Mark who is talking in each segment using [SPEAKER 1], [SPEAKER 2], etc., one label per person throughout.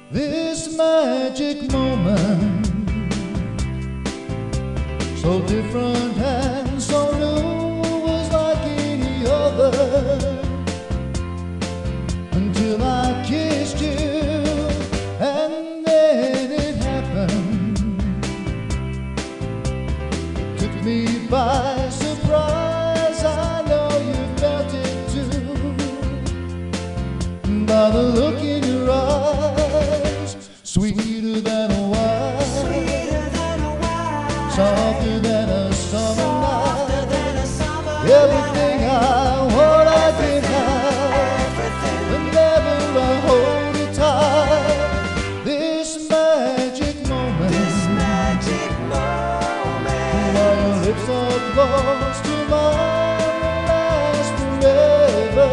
[SPEAKER 1] This magic moment, so different and so new, was like any other, until I kissed you, and then it happened. It took me by surprise. I know you felt it too, by the look in your eyes, sweeter than a wine, softer than a summer night. Everything I want I can have, whenever I hold you tight. This magic moment, while your lips are close to mine, will last forever,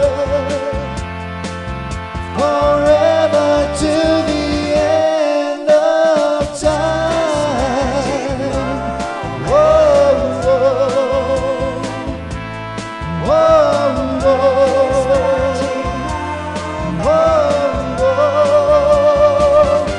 [SPEAKER 1] forever till the end of time. Whoa, whoa, whoa, whoa, whoa.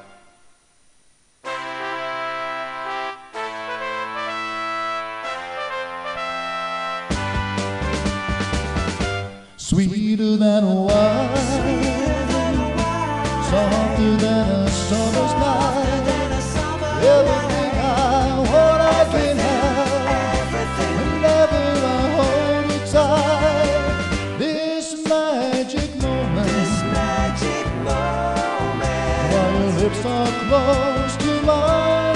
[SPEAKER 1] Sweeter than a wine, softer than a summer's night. Everything I want I can have, whenever I hold you tight. This magic moment, while your lips are close to mine,